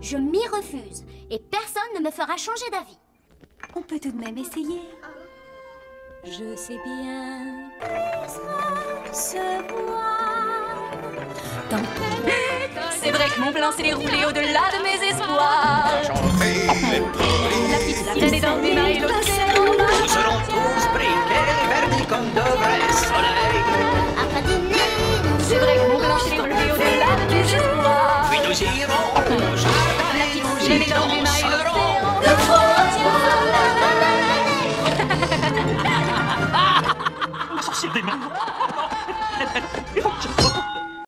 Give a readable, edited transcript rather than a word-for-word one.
Je m'y refuse. Et personne ne me fera changer d'avis. On peut tout de même essayer. Je sais bien qu'on se voit. C'est vrai que mon plan s'est déroulé au-delà de mes espoirs. La petite sirène est dans mes mains et l'océan en bas. Nous serons tous briqués, verdis comme de vrais soleils. Après dîner, C'est vrai que mon plan s'est déroulé au-delà de mes espoirs. Puis nous irons au jardin. La petite sirène est dans mes